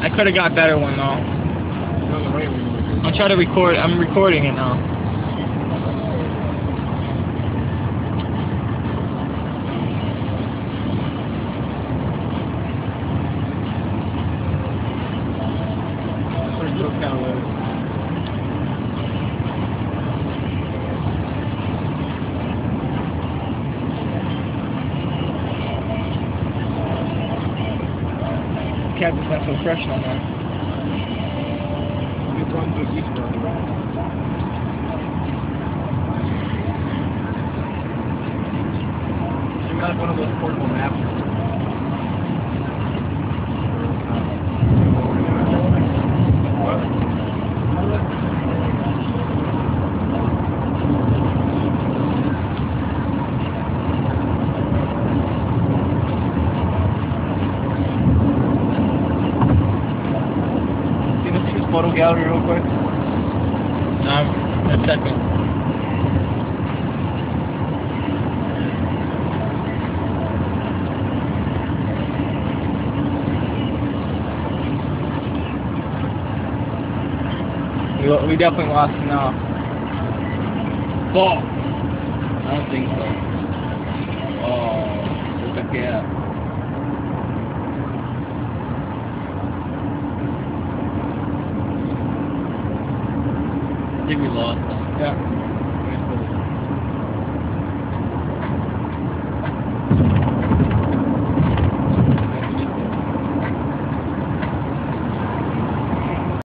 I could have got better one though. I'll try to record. I'm recording it now. Cactus not so fresh no more. It's run through each one. You got one of those portable maps. Photo gallery real quick. A second. We definitely lost now. Ball. I don't think so. Oh, look at that. I think we lost. Yeah.